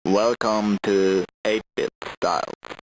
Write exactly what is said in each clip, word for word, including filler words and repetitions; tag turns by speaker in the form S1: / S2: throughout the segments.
S1: Welcome to eight bit Styles.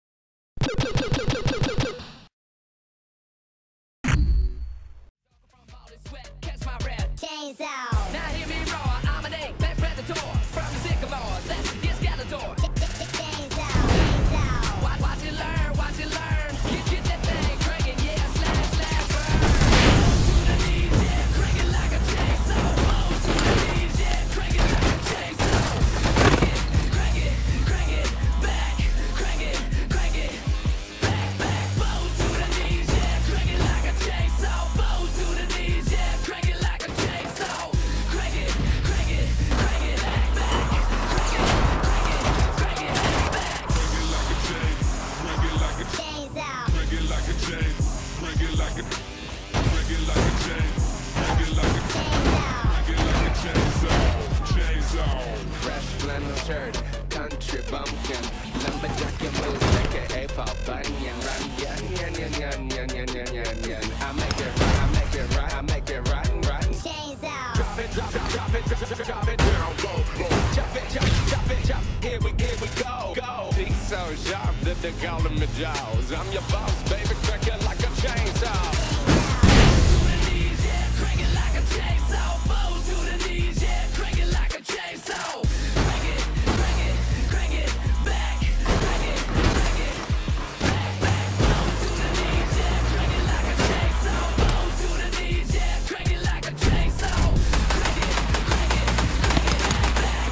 S2: Chainsaw. Now hear me roar, I'm an eight, best predator from the sycamore. Let's get Skeletor. Chainsaw, chainsaw. Watch, watch it learn, watch it learn. Get, get that thing cranking, yeah, slash, slash, burn. To the knees, yeah, crank it like a chainsaw. Oh, to the knees, yeah, crank it like a chainsaw. Crank it, crank it, crank it, back, crank it, crank it, back, back. Bow to the knees, yeah, crank it like a chainsaw. Bow to the knees, yeah, crank it like a chainsaw. Crank it, crank it, crank it, back, back. Crank it, crank it, crank it, back, back.
S3: Crank it like a chain, crank it like a chain, crank it like a, crank it like a chain, crank it like a, crank it like a chainsaw, chainsaw.
S4: Fresh flannel shirt, country bumpkin, lumberjack and moves like a A-pop bunyan. Run, yan, yan, yan, yan, yan, yan, yan, yan, yan. I make it run, I make it run, I make it run, run.
S2: Chainsaw.
S4: Drop it, drop it, drop it, drop it, drop it down, go, go. Chop it, chop, chop it, chop. Here we, here we go, go. Teeth so sharp that they calling me Jaws. I'm your boss, baby, crack it like a chainsaw.
S2: To the knees, yeah, crank it like a chainsaw. Bow to the knees, yeah, crank it like a chainsaw. Crank it, crank it, crank it, back, crank it, crank it, back, back. Bow to the knees, yeah, crank it like a chainsaw. Bow to the knees, yeah, crank it like a chainsaw. Crank it, crank it, crank it, back, back.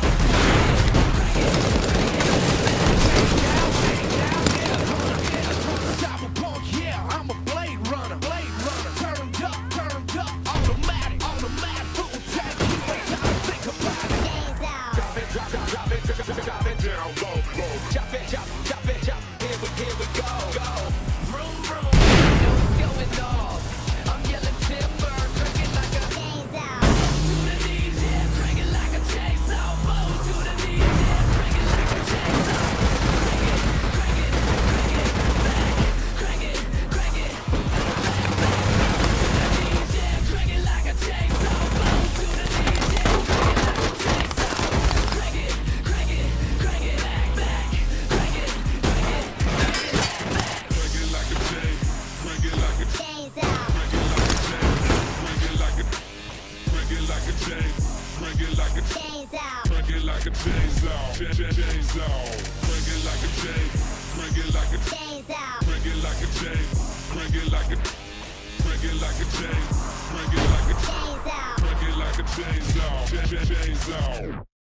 S5: Cyberpunk, yeah, I'm a blade runner, blade runner. Turned up, turned up, automatic, automatic, full tank. You ain't gotta think about it.
S2: Chainsaw.
S4: Drop it, drop, drop, drop it, drop it, drop it down, go, go. Chop it, chop, chop it, chop. Here we, here we go, go.
S2: Vroom, vroom, you know what's going on. I'm yelling timber, crank it like a chainsaw. To the knees, yeah, crank it like a chainsaw. Bow to the knees, yeah, crank it like a chainsaw. Crank it, crank it, crank it, back, crank it, crank it, back, back. To the knees, yeah, crank it like a chainsaw. Bow to the knees, yeah, crank it like a chainsaw. Crank it, crank it, crank it, back, back, crank it, crank it, crank it, back, back.
S3: Crank it like a chain, crank it like a,
S2: Chainsaw.
S3: crank it like a chain, crank it like a chain, crank it like a,
S2: Chainsaw.
S3: crank it like a chainsaw, Ch- ch- chainsaw. Crank it like a chain, crank it like a,
S2: Chainsaw.
S3: crank it like a chain, crank it like a, crank it like a chain, crank it like a,
S2: Chainsaw.
S3: crank it like a chainsaw, Ch- ch- chainsaw.